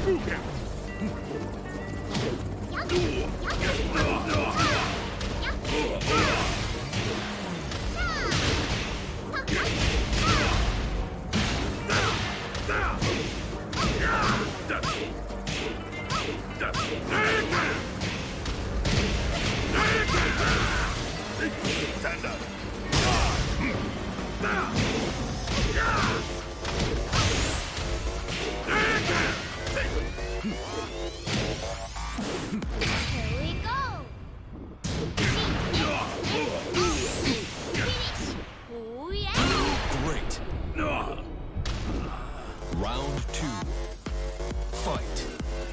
Stand up. Here we go. Finish. Oh yeah. Great. Round 2. Fight.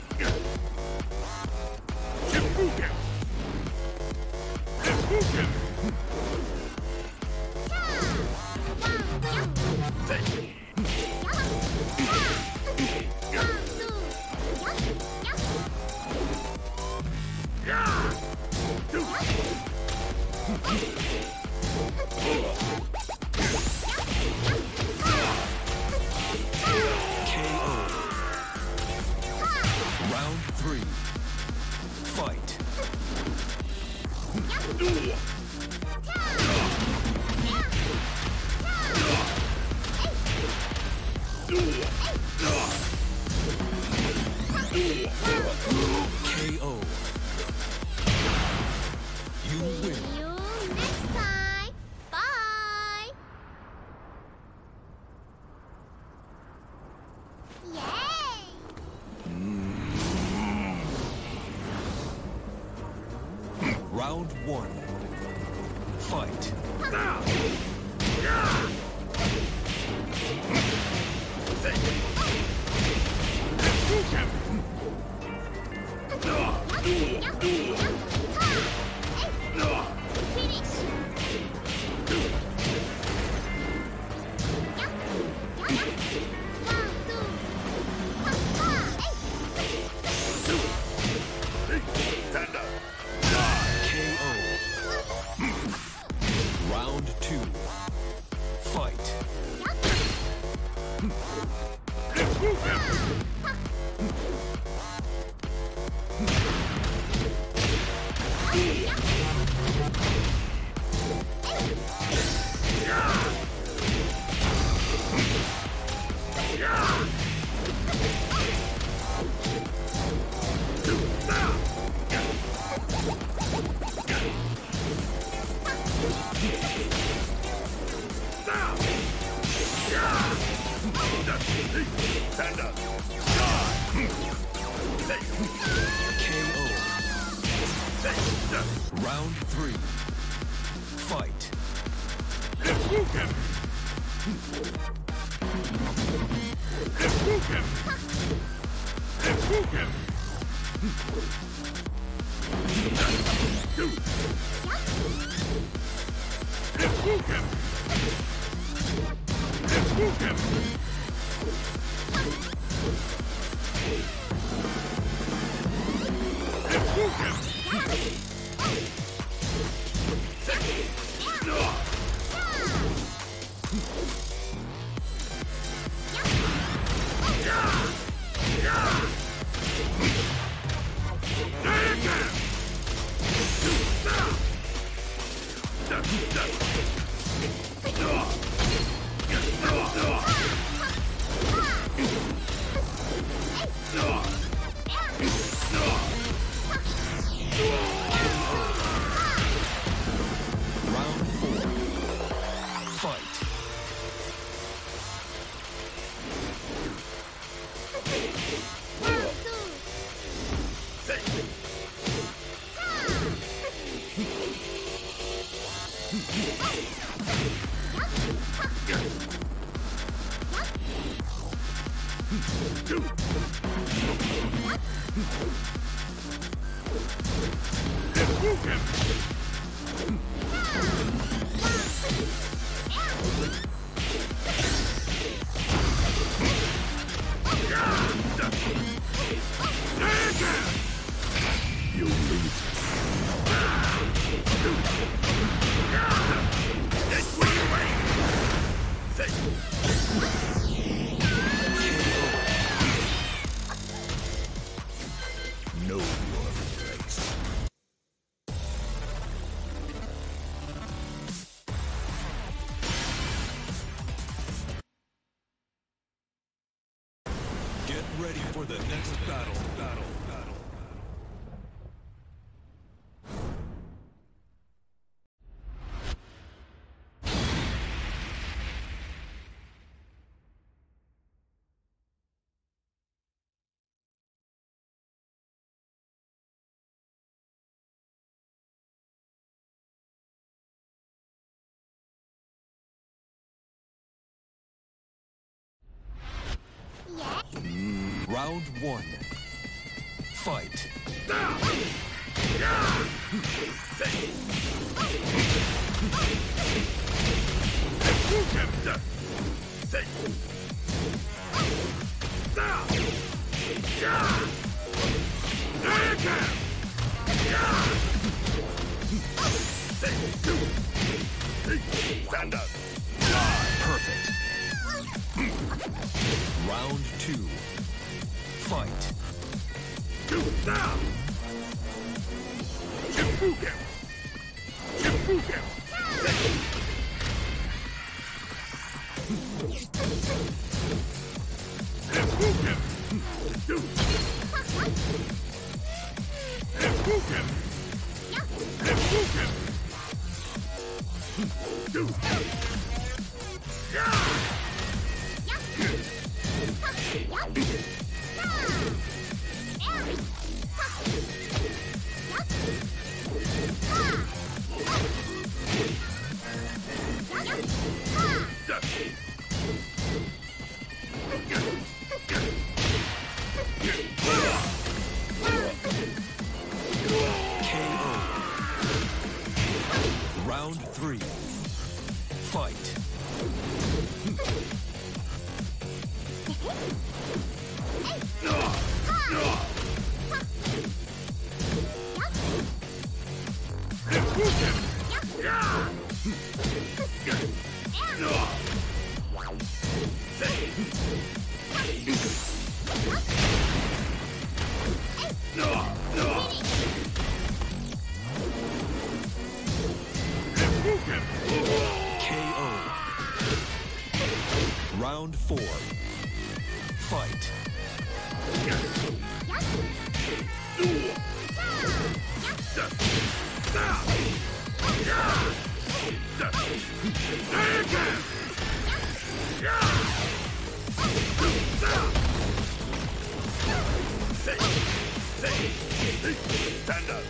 Round 3. Fight. KO. You win. See you next time. Bye. Yay. Round 1. Fight. Stand up. KO. Round 2. Fight. Stand up. KO. Round 3. Fight. Round 4. Fight. You lose. That's what you wait. the next battle. Round one. Fight. Stand up. Perfect. Round two. Fight. Now. Shifuken. Shifuken. Shifuken. Shifuken. Shifuken. Round three. Fight. KO. Round four. Fight. Stand up.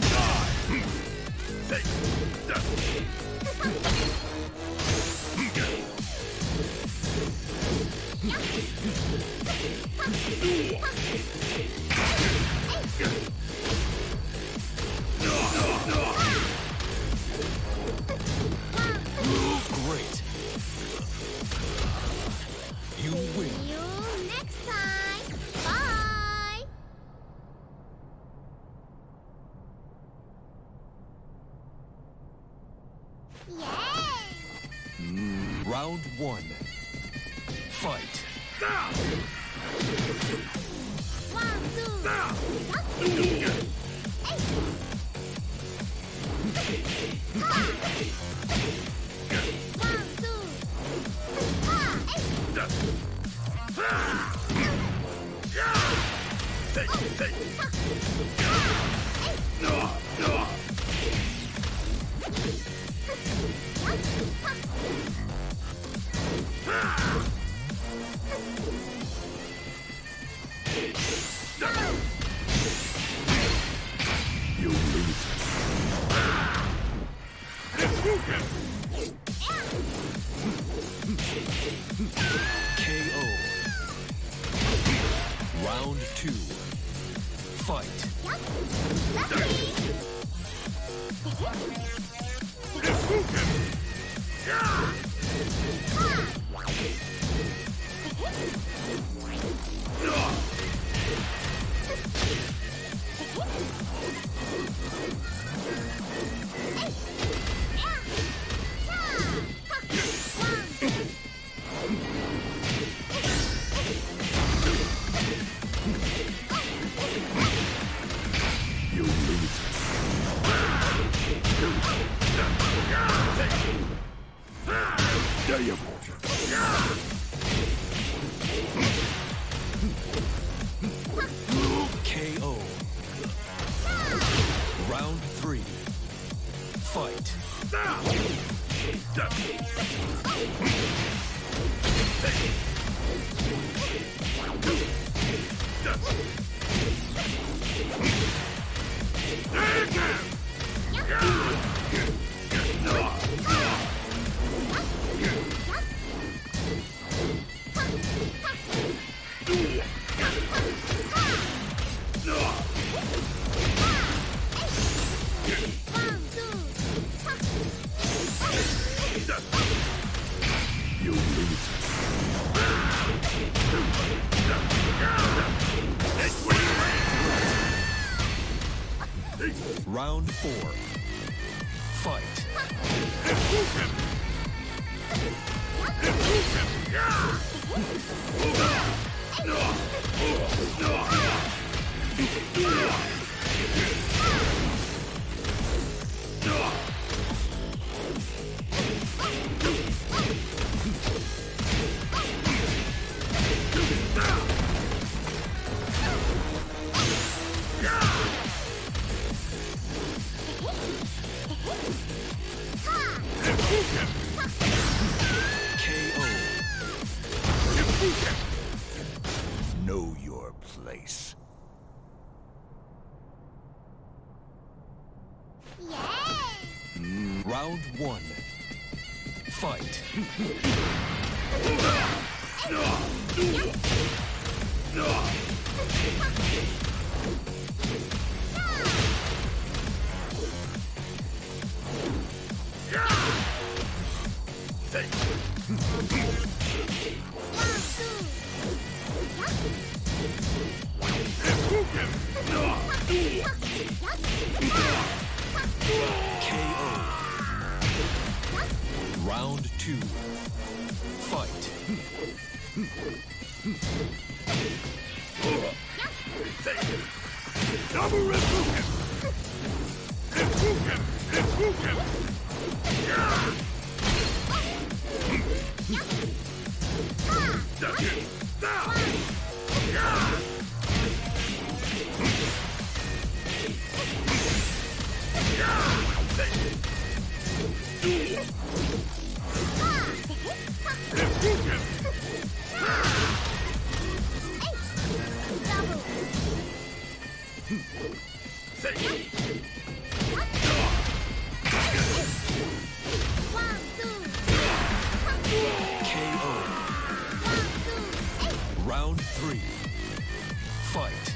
Great. You win. See you next time. Bye. Yay! Round one. Fight. 1, You lose. KO. Round two. Fight. You lose. There you go. Round 4. Fight. Know your place. Yay! Round 1. Fight. KO. Round 2. Fight. Double Replucam! Replucam! Replucam! That's it! Now! KO. Round 3. Fight.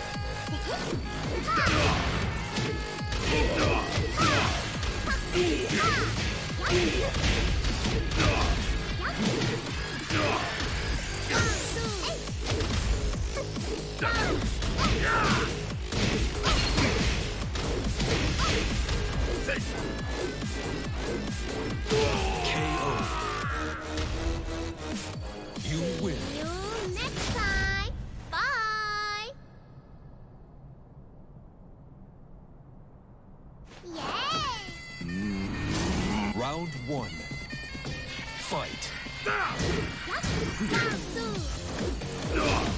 KO. You win. See you next time. Bye. Yay! Round 1. Fight. Round 2.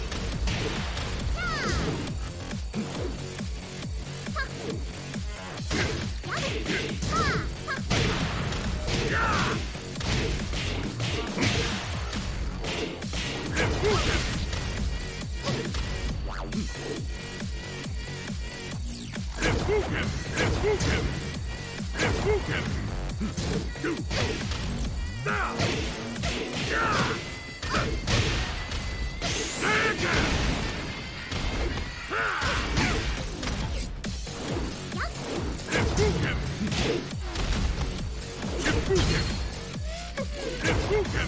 Replucam! Replucam! Replucam! Do! Now! Replucam! Replucam! Replucam!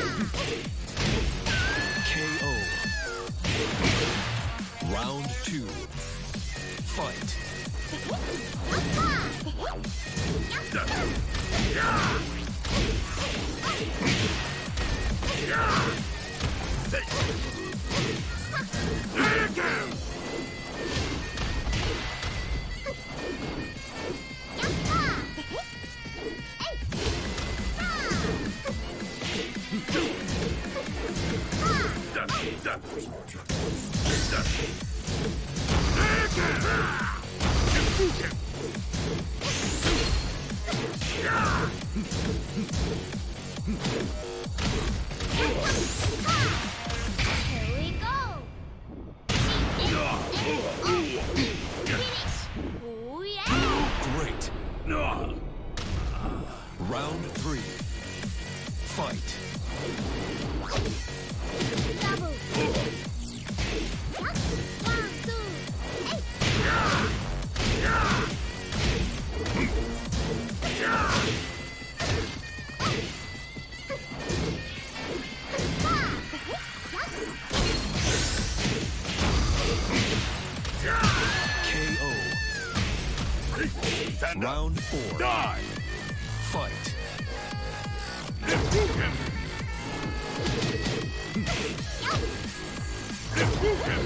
KO. Round 2. Fight. Here we go. Finish. Oh yeah. Great. Round 3. Fight. Double. 1, 2, 8. KO. Stand up. Round 4. Die! Fight. Hadouken! Hadouken!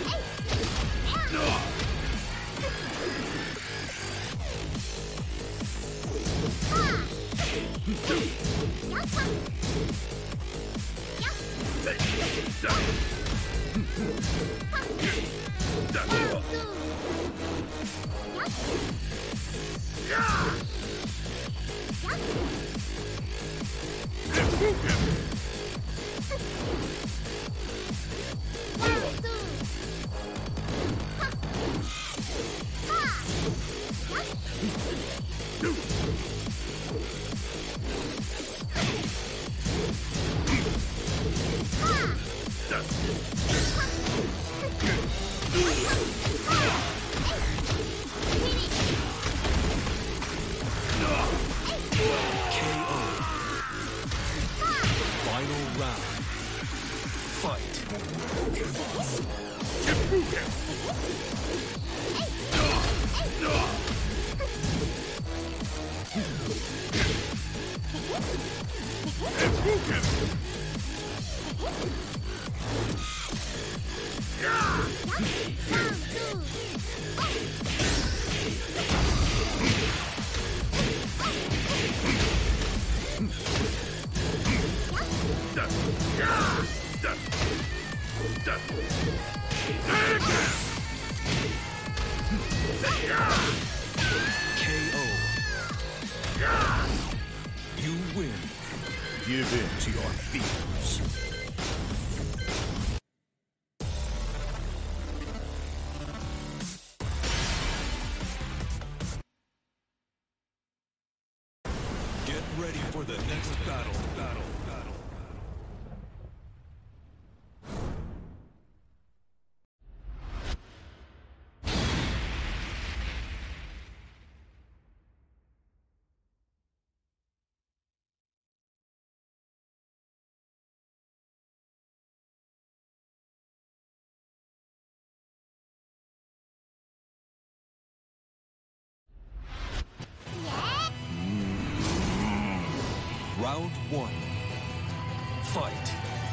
Final round. Fight. KO. You win. Give in to your fears. Get ready for the next battle. Round 1. Fight.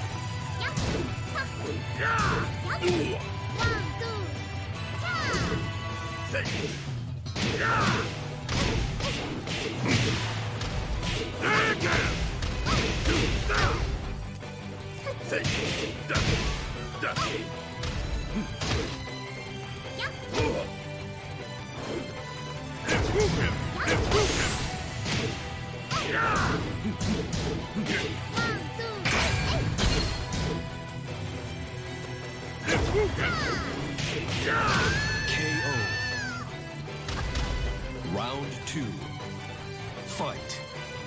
KO. Round 2. Fight.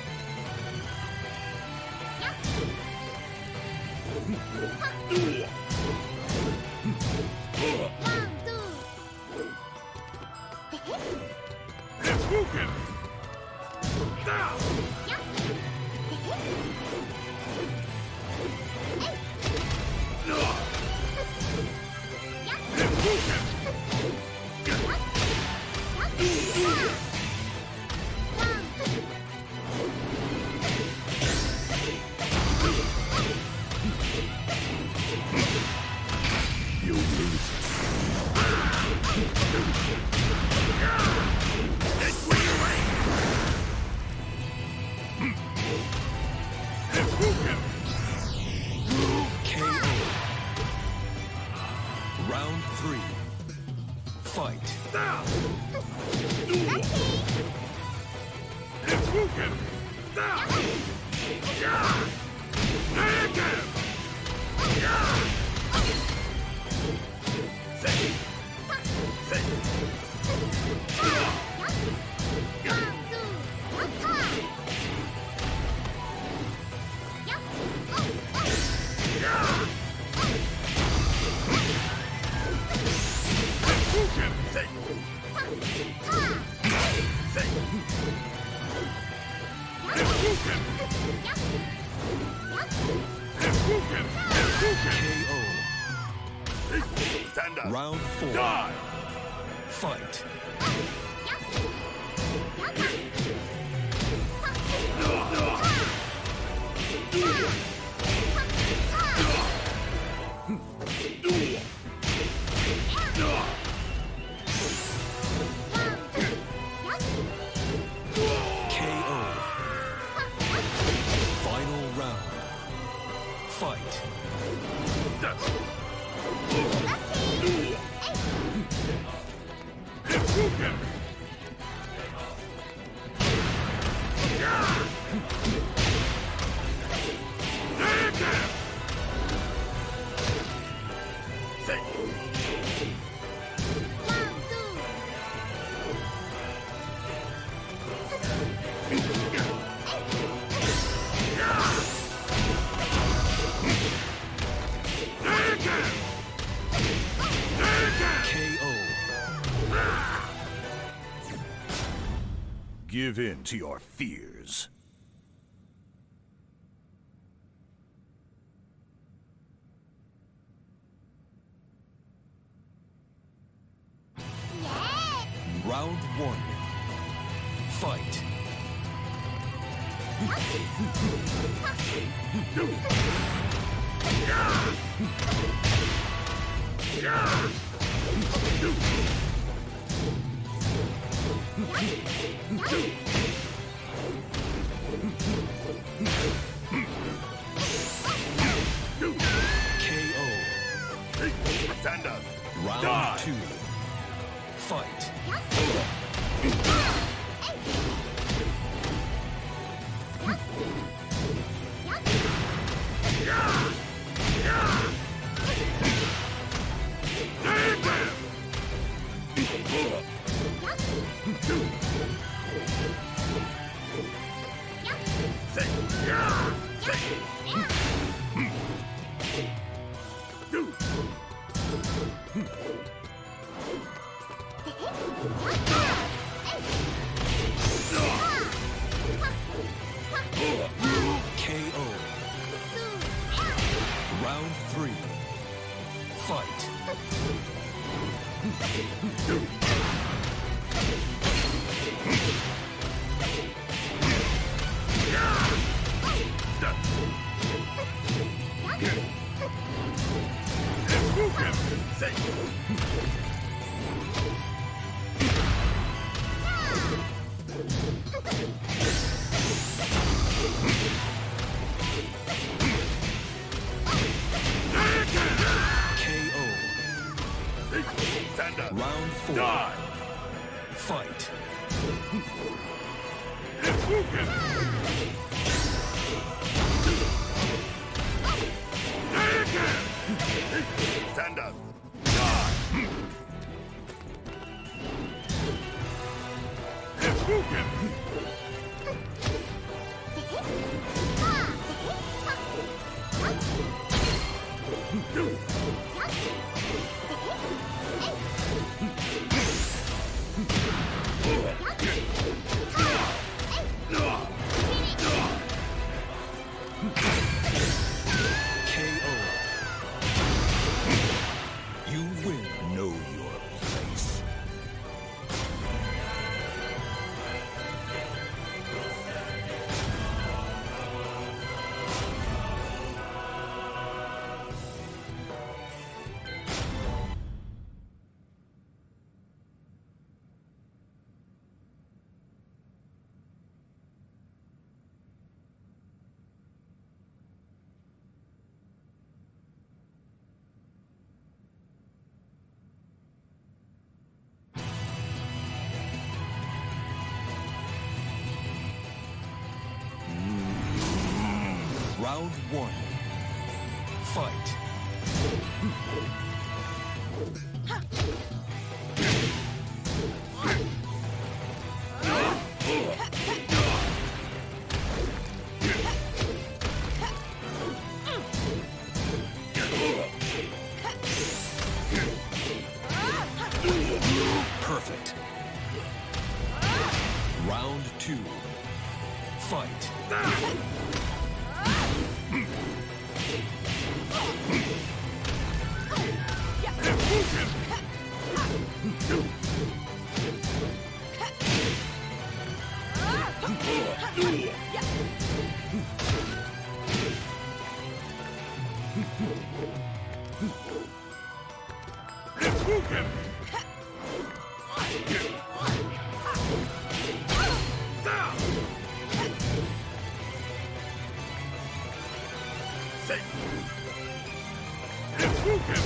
You lose. KO. Round 3. Fight. KO. Stand up. Round 4. Die! Fight. Final round. Fight. Give in to your fears. Round one. Fight. KO. Stand up. Round Die. two. Fight. KO. Round three. Fight. KO. Stand up. Round four. Die. Fight. Stand up. Die. KO. You win. Know your place. Round one. Fight. Perfect. Round two. Fight. him! Say. Remove him!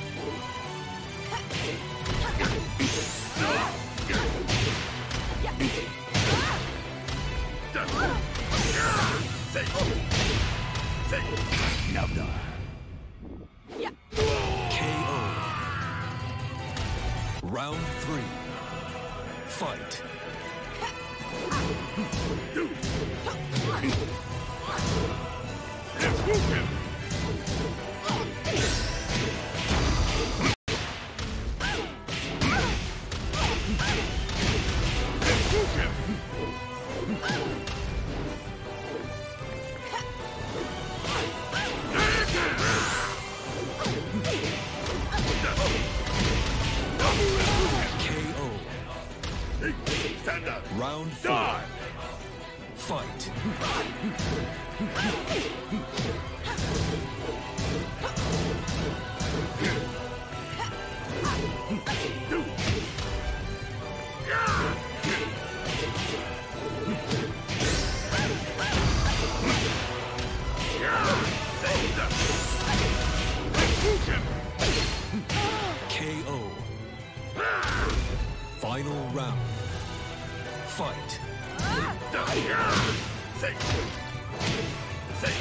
Say. Now die. KO. Round 3. Fight. Remove him! Stand up. Round 4. Die. Fight. KO. Final round. Fight. Say. Say.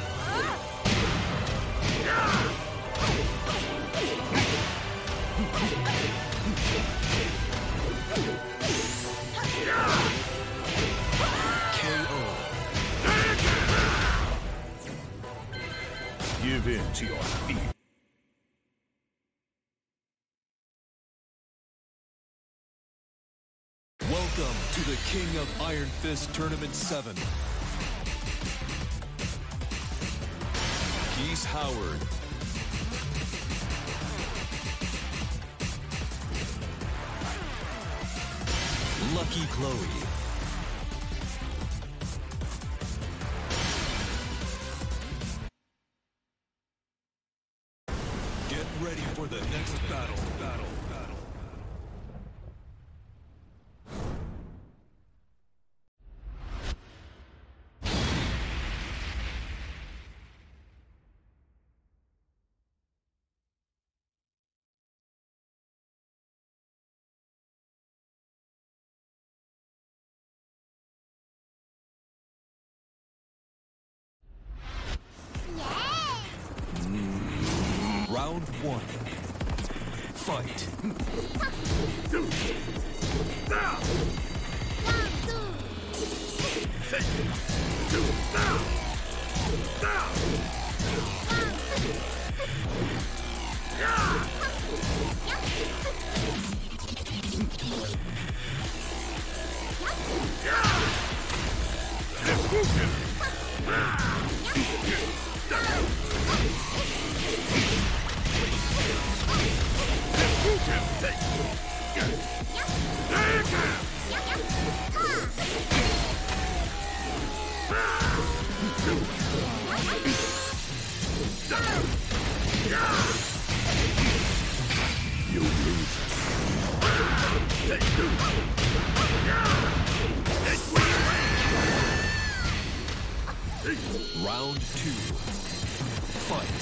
KO. Give in to your feet. Welcome to the King of Iron Fist Tournament 7. Geese Howard. Lucky Chloe. Get ready for the next battle. Round 1. Fight. You lose. Round 2. Fight.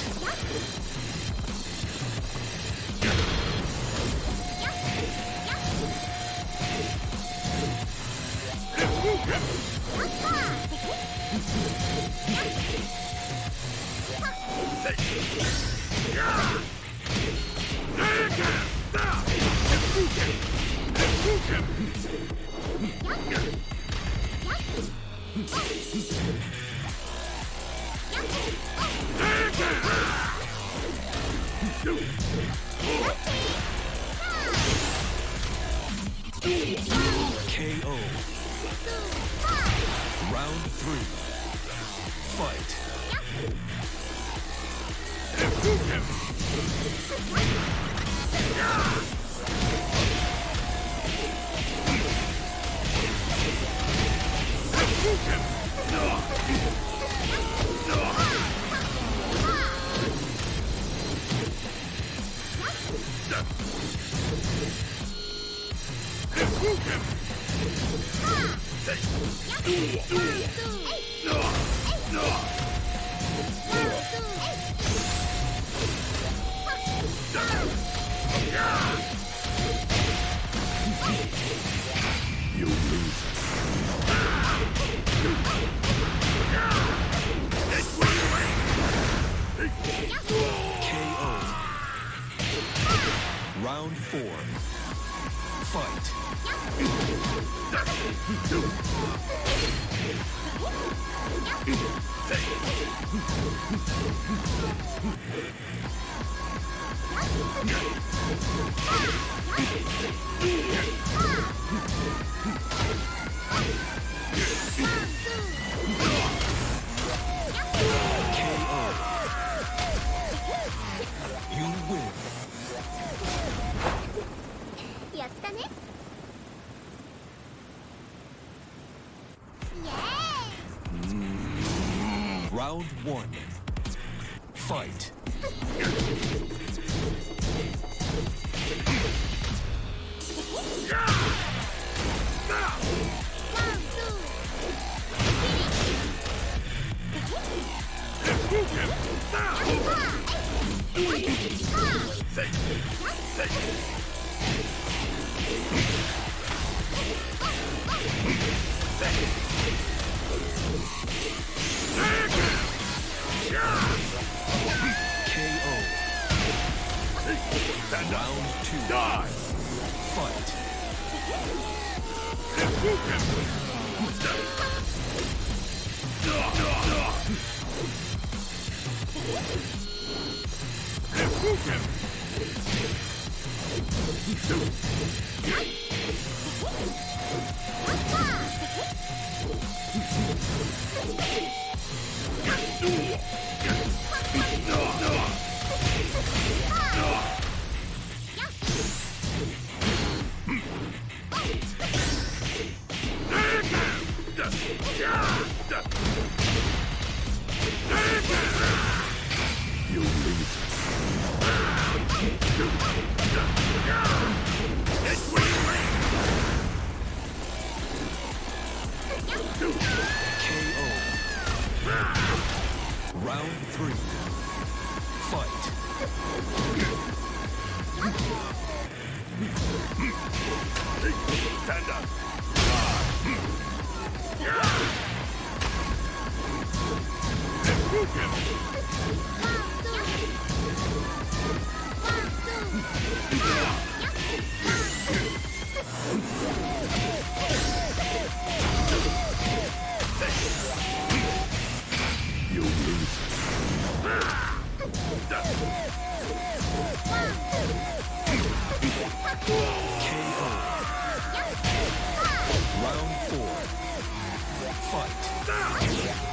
KO. Round 3. Fight. You lose. KO. Round 4. Fight. You win. やったね。イエーイ。 Round 1. Fight. KO. Round 2. Die! Fight. You lose. KO. Round 3. Fight. Stand up! You lose. KO. Round 4. Fight.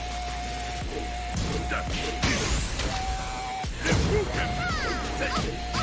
Hey!